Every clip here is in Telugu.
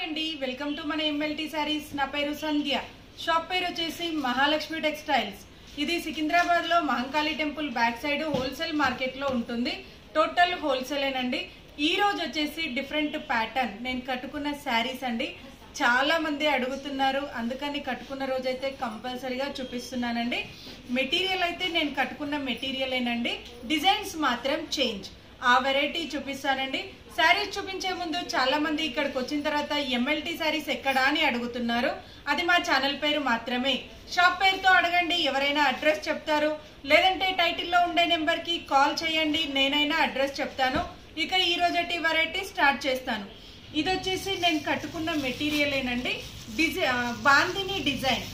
అండి వెల్కమ్ టు మన ఎంఎల్టీ సారీస్. నా పేరు సంధ్య. షాప్ పేరు వచ్చేసి మహాలక్ష్మి టెక్స్టైల్స్. ఇది సికింద్రాబాద్ లో Mahankali temple back side wholesale market లో ఉంటుంది. టోటల్ హోల్సేలేనండి. ఈ రోజు వచ్చేసి డిఫరెంట్ ప్యాటర్న్ నేను కట్టుకున్న శారీస్ అండి. చాలా మంది అడుగుతున్నారు, అందుకని కట్టుకున్న రోజైతే కంపల్సరీగా చూపిస్తున్నానండి. మెటీరియల్ అయితే నేను కట్టుకున్న మెటీరియలేనండి, డిజైన్స్ మాత్రం చేంజ్. ఆ వెరైటీ చూపిస్తానండి. శారీస్ చూపించే ముందు చాలా మంది ఇక్కడికి వచ్చిన తర్వాత ఎంఎల్టీ శారీస్ ఎక్కడా అని అడుగుతున్నారు. అది మా ఛానల్ పేరు మాత్రమే. షాప్ పేరుతో అడగండి, ఎవరైనా అడ్రస్ చెప్తారు. లేదంటే టైటిల్లో ఉండే నెంబర్ కి కాల్ చేయండి, నేనైనా అడ్రస్ చెప్తాను. ఇక ఈ రోజటి వెరైటీ స్టార్ట్ చేస్తాను. ఇది వచ్చేసి నేను కట్టుకున్న మెటీరియలేనండి, బాందిని డిజైన్.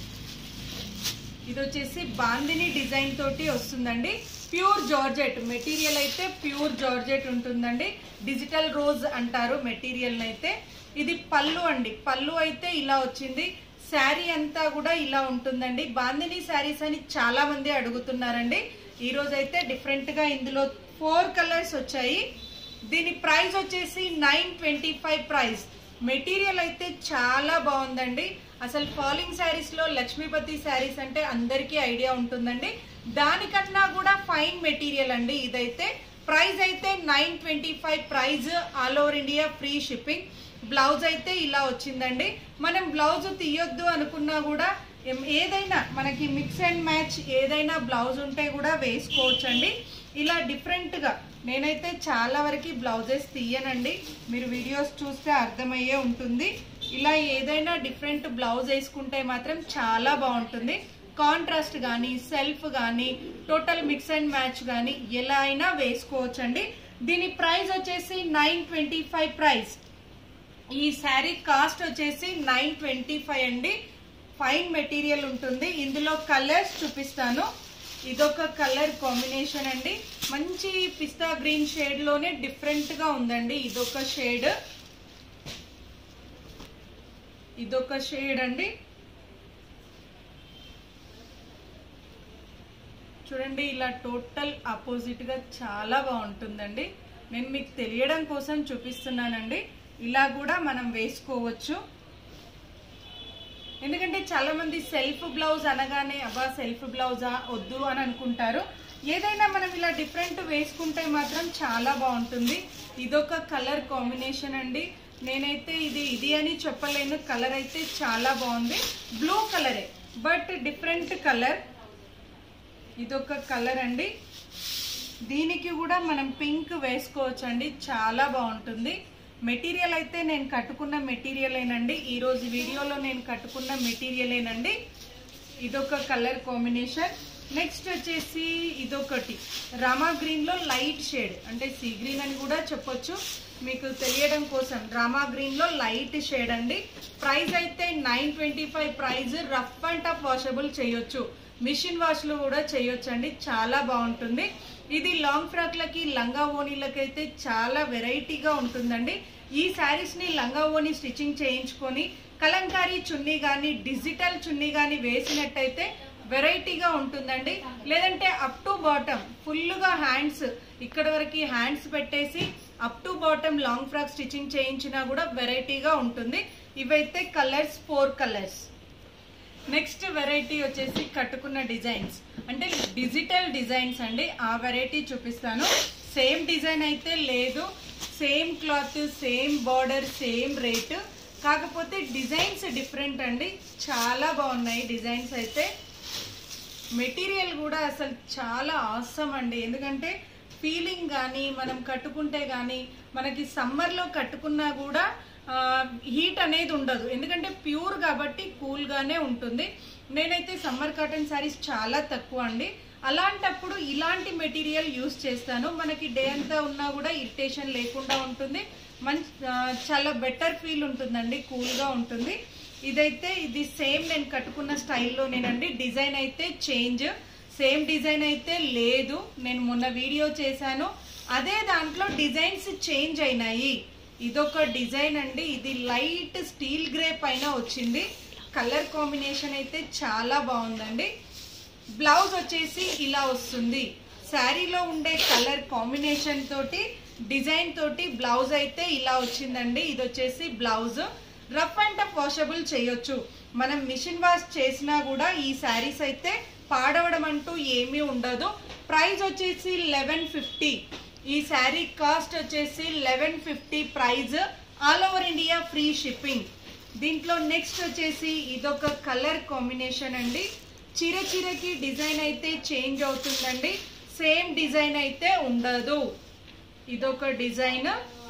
ఇది వచ్చేసి బాందిని డిజైన్ తోటి వస్తుందండి. ప్యూర్ జార్జెట్ మెటీరియల్ అయితే ప్యూర్ జార్జెట్ ఉంటుందండి. డిజిటల్ రోజ్ అంటారు మెటీరియల్ అయితే. ఇది పళ్ళు అండి. పళ్ళు అయితే ఇలా వచ్చింది. శారీ అంతా కూడా ఇలా ఉంటుందండి. బాందిని శారీస్ అని చాలా మంది అడుగుతున్నారండి. ఈ రోజు అయితే డిఫరెంట్ గా ఇందులో 4 కలర్స్ వచ్చాయి. దీని ప్రైస్ వచ్చేసి 925 ప్రైస్. మెటీరియల్ అయితే చాలా బాగుందండి. అసలు ఫాలింగ్ శారీస్ లో లక్ష్మీపతి శారీస్ అంటే అందరికీ ఐడియా ఉంటుందండి. దానికన్నా కూడా ఫైన్ మెటీరియల్ అండి ఇదైతే. ప్రైస్ అయితే 925 price. All over India free shipping. Blouse అయితే ఇలా వచ్చిందండి. మనం బ్లౌజ్ తీయొద్దు అనుకున్నా కూడా ఏదైనా మనకి మిక్స్ అండ్ మ్యాచ్ ఏదైనా బ్లౌజ్ ఉంటే కూడా వేసుకోవచ్చండి. ఇలా డిఫరెంట్ గా నేనైతే చాలా వరకు బ్లౌజెస్ తీయనండి. మీరు వీడియోస్ చూస్తే అర్థమయ్యే ఉంటుంది. ఇలా ఏదైనా డిఫరెంట్ బ్లౌజ్ వేసుకుంటే మాత్రం చాలా బాగుంటుంది. కాంట్రాస్ట్ కానీ సెల్ఫ్ కానీ టోటల్ మిక్స్ అండ్ మ్యాచ్ కానీ ఎలా అయినా వేసుకోవచ్చండి. దీని ప్రైస్ వచ్చేసి 925 ప్రైస్. ఈ శారీ కాస్ట్ వచ్చేసి 925 అండి. ఫైన్ మెటీరియల్ ఉంటుంది. ఇందులో కలర్స్ చూపిస్తాను. ఇదొక కలర్ కాంబినేషన్ అండి. మంచి పిస్తా గ్రీన్ షేడ్ లోనే డిఫరెంట్ గా ఉందండి. ఇదొక షేడ్, ఇదొక షేడ్ అండి. చూడండి, ఇలా టోటల్ ఆపోజిట్ గా చాలా బాగుంటుందండి. నేను మీకు తెలియడం కోసం చూపిస్తున్నానండి. ఇలా కూడా మనం వేసుకోవచ్చు. ఎందుకంటే చాలా మంది సెల్ఫ్ బ్లౌజ్ అనగానే అబ్బా సెల్ఫ్ బ్లౌజా వద్దు అని అనుకుంటారు. ఏదైనా మనం ఇలా డిఫరెంట్ వేసుకుంటే మాత్రం చాలా బాగుంటుంది. ఇదొక కలర్ కాంబినేషన్ అండి. నేనైతే ఇది అని చెప్పలేను. కలర్ అయితే చాలా బాగుంది. బ్లూ కలరే బట్ డిఫరెంట్ కలర్. ఇదొక కలర్ అండి. దీనికి కూడా మనం పింక్ వేసుకోవచ్చు అండి. చాలా బాగుంటుంది. మెటీరియల్ అయితే నేను కట్టుకున్న మెటీరియలేనండి. ఈ రోజు వీడియోలో నేను కట్టుకున్న మెటీరియలేనండి. ఇదొక కలర్ కాంబినేషన్. నెక్స్ట్ వచ్చేసి ఇదొకటి రామా గ్రీన్ లో లైట్ షేడ్, అంటే సీ గ్రీన్ అని కూడా చెప్పొచ్చు మీకు తెలియడం కోసం. రామా గ్రీన్ లో లైట్ షేడ్ అండి. ప్రైస్ అయితే 925 price. Rough and tough washable చేయొచ్చు, మిషన్ వాష్ లో కూడా చేయొచ్చు అండి. చాలా బాగుంటుంది. ఇది లాంగ్ ఫ్రాక్ లకి లంగా ఓనీలకైతే చాలా వెరైటీగా ఉంటుందండి. ఈ శారీస్ ని లంగా ఓనీ స్టిచ్చింగ్ చేయించుకొని కలంకారీ చున్నీ గాని డిజిటల్ చున్నీ గాని వేసినట్టయితే వెరైటీగా ఉంటుందండి. లేదంటే అప్ టు బాటమ్ ఫుల్ గా హ్యాండ్స్ ఇక్కడ వరకు హ్యాండ్స్ పెట్టేసి up to bottom long frock stitching చేయించినా కూడా వెరైటీగా ఉంటుంది. ఇవైతే కలర్స్ 4 కలర్స్. నెక్స్ట్ వెరైటీ వచ్చేసి కట్టుకున్న డిజైన్స్ అంటే డిజిటల్ డిజైన్స్ అండి. ఆ వెరైటీ చూపిస్తాను. సేమ్ డిజైన్ అయితే లేదు, same cloth, same border, same rate. కాకపోతే డిజైన్స్ డిఫరెంట్ అండి. చాలా బాగున్నాయి డిజైన్స్ అయితే. మెటీరియల్ కూడా అసలు చాలా ఆసమ్ అండి. ఎందుకంటే ఫీలింగ్ కానీ మనం కట్టుకుంటే కానీ మనకి సమ్మర్లో కట్టుకున్నా కూడా హీట్ అనేది ఉండదు. ఎందుకంటే ప్యూర్ కాబట్టి కూల్ గానే ఉంటుంది. నేనైతే సమ్మర్ కాటన్ శారీస్ చాలా తక్కువ అండి. అలాంటప్పుడు ఇలాంటి మెటీరియల్ యూస్ చేస్తాను. మనకి డే అంతా ఉన్నా కూడా ఇరిటేషన్ లేకుండా ఉంటుంది. చాలా బెటర్ ఫీల్ ఉంటుందండి, కూల్ గా ఉంటుంది. ఇదైతే ఇది సేమ్ నేను కట్టుకున్న స్టైల్లోనేనండి. డిజైన్ అయితే చేంజ్, సేమ్ డిజైన్ అయితే లేదు. నేను మొన్న వీడియో చేశాను, అదే దాంట్లో డిజైన్స్ చేంజ్ అయినాయి. ఇదొక డిజైన్ అండి. ఇది లైట్ స్టీల్ గ్రే పైన వచ్చింది. కలర్ కాంబినేషన్ అయితే చాలా బాగుందండి. బ్లౌజ్ వచ్చేసి ఇలా వస్తుంది. శారీలో ఉండే కలర్ కాంబినేషన్ తోటి డిజైన్ తోటి బ్లౌజ్ అయితే ఇలా వచ్చిందండి. ఇది వచ్చేసి blouse. Rough and tough washable చేయొచ్చు. మనం మిషన్ వాష్ చేసినా కూడా ఈ శారీస్ అయితే పాడవడం అంటూ ఏమీ ఉండదు. ప్రైస్ వచ్చేసి 1150. ఈ శారీ కాస్ట్ వచ్చేసి 1150 price. All over India free shipping. దీంట్లో నెక్స్ట్ వచ్చేసి ఇదొక కలర్ కాంబినేషన్ అండి. చీరకి డిజైన్ అయితే చేంజ్ అవుతుందండి, సేమ్ డిజైన్ అయితే ఉండదు. ఇదొక design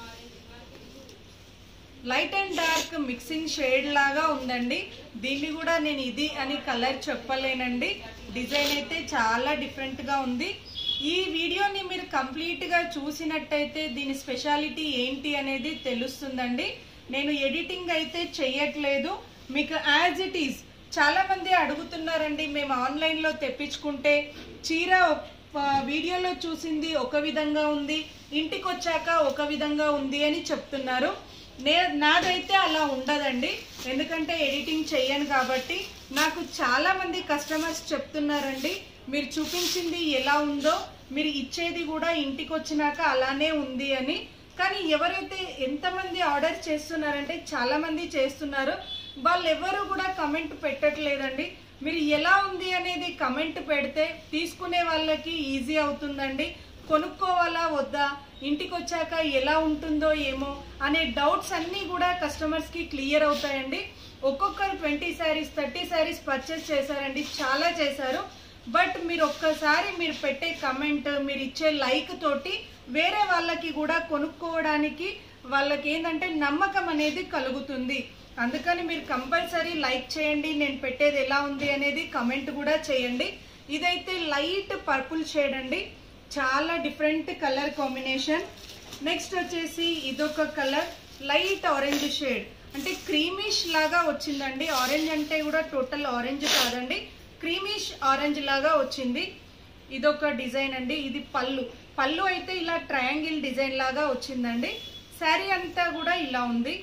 light and dark mixing shade లాగా ఉందండి. దీన్ని కూడా నేను ఇది అని కలర్ చెప్పలేనండి. డిజైన్ అయితే చాలా డిఫరెంట్ గా ఉంది. ఈ వీడియోని మీరు కంప్లీట్ గా చూసినట్టయితే దీని స్పెషాలిటీ ఏంటి అనేది తెలుస్తుందండి. నేను ఎడిటింగ్ అయితే చెయ్యట్లేదు, మీకు యాజ్ ఇట్ ఈజ్. చాలా మంది అడుగుతున్నారండి, మేము ఆన్లైన్ లో తెప్పించుకుంటే చీర వీడియోలో చూసింది ఒక విధంగా ఉంది, ఇంటికి వచ్చాక ఒక విధంగా ఉంది అని చెప్తున్నారు. నాదైతే అలా ఉండదండి, ఎందుకంటే ఎడిటింగ్ చెయ్యను కాబట్టి. నాకు చాలా మంది కస్టమర్స్ చెప్తున్నారండి, మీరు చూపించింది ఎలా ఉందో మీరు ఇచ్చేది కూడా ఇంటికి వచ్చినాక అలానే ఉంది అని. కానీ ఎవరైతే ఎంతమంది ఆర్డర్ చేస్తున్నారంటే చాలా మంది చేస్తున్నారు, వాళ్ళు ఎవరు కూడా కమెంట్ పెట్టట్లేదండి. మీరు ఎలా ఉంది అనేది కమెంట్ పెడితే తీసుకునే వాళ్ళకి ఈజీ అవుతుందండి. కొనుక్కోవాలా వద్దా, ఇంటికి వచ్చాక ఎలా ఉంటుందో ఏమో అనే డౌట్స్ అన్నీ కూడా కస్టమర్స్కి క్లియర్ అవుతాయండి. ఒక్కొక్కరు 20 శారీస్ 30 శారీస్ పర్చేస్ చేశారండి, చాలా చేశారు. బట్ మీరు ఒక్కసారి మీరు పెట్టే కమెంట్, మీరు ఇచ్చే లైక్ తోటి వేరే వాళ్ళకి కూడా కొనుక్కోవడానికి వాళ్ళకి ఏంటంటే నమ్మకం అనేది కలుగుతుంది. అందుకని మీరు కంపల్సరీ లైక్ చేయండి, నేను పెట్టేది ఎలా ఉంది అనేది కమెంట్ కూడా చేయండి. ఇదైతే లైట్ పర్పుల్ షేడ్ అండి, చాలా డిఫరెంట్ కలర్ కాంబినేషన్. నెక్స్ట్ వచ్చేసి ఇదొక కలర్ లైట్ ఆరెంజ్ షేడ్, అంటే క్రీమిష్ లాగా వచ్చిందండి. ఆరెంజ్ అంటే కూడా టోటల్ ఆరెంజ్ కాదండి, క్రీమిష్ ఆరెంజ్ లాగా వచ్చింది. ఇదొక డిజైన్ అండి. ఇది పళ్ళు అయితే ఇలా ట్రయాంగిల్ డిజైన్ లాగా వచ్చిందండి. శారీ అంతా కూడా ఇలా ఉంది.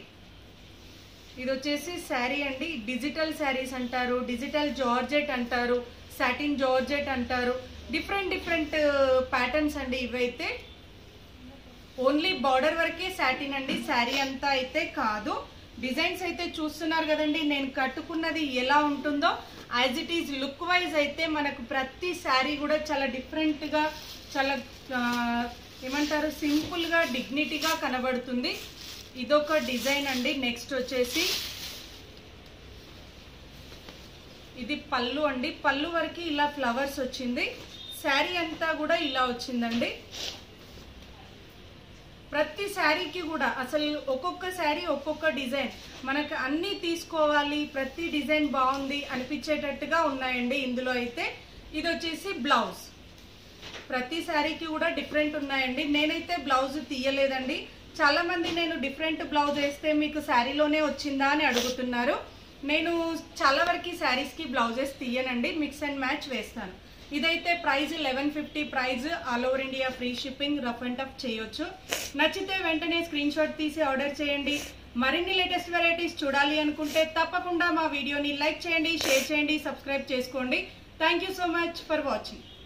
ఇది వచ్చేసి శారీ అండి. డిజిటల్ శారీస్ అంటారు, డిజిటల్ జార్జెట్ అంటారు, సాటిన్ జార్జెట్ అంటారు. డిఫరెంట్ ప్యాటర్న్స్ అండి ఇవైతే. ఓన్లీ బార్డర్ వరకే సాటిన్ అండి, శారీ అంతా అయితే కాదు. డిజైన్స్ అయితే చూస్తున్నారు కదండి, నేను కట్టుకున్నది ఎలా ఉంటుందో as it is look wise అయితే మనకు ప్రతి శారీ కూడా చాలా డిఫరెంట్ గా, చాలా ఏమంటారు సింపుల్ గా డిగ్నిటీగా కనబడుతుంది. ఇదొక డిజైన్ అండి. నెక్స్ట్ వచ్చేసి ఇది పళ్ళు అండి. పళ్ళు వరకు ఇలా ఫ్లవర్స్ వచ్చింది, శారీ అంతా కూడా ఇలా వచ్చిందండి. ప్రతి శారీకి కూడా అసలు ఒక్కొక్క శారీ ఒక్కొక్క డిజైన్, మనకు అన్ని తీసుకోవాలి, ప్రతి డిజైన్ బాగుంది అనిపించేటట్టుగా ఉన్నాయండి ఇందులో అయితే. ఇది వచ్చేసి బ్లౌజ్. ప్రతి శారీకి కూడా డిఫరెంట్ ఉన్నాయండి. నేనైతే బ్లౌజ్ తీయలేదండి. చాలా మంది నేను డిఫరెంట్ బ్లౌజ్ వేస్తే మీకు శారీలోనే వచ్చిందా అని అడుగుతున్నారు. నేను చాలా వరకు శారీస్ కి బ్లౌజెస్ తీయనండి, మిక్స్ అండ్ మ్యాచ్ వేస్తాను. ఇదైతే price 1150 price. All over India free shipping, rough and tough చేయొచ్చు. నచ్చితే వెంటనే స్క్రీన్ షాట్ తీసి ఆర్డర్ చేయండి. మరిన్ని లేటెస్ట్ వెరైటీస్ చూడాలి అనుకుంటే తప్పకుండా మా వీడియోని లైక్ చేయండి, షేర్ చేయండి, సబ్స్క్రైబ్ చేసుకోండి. Thank you so much for watching.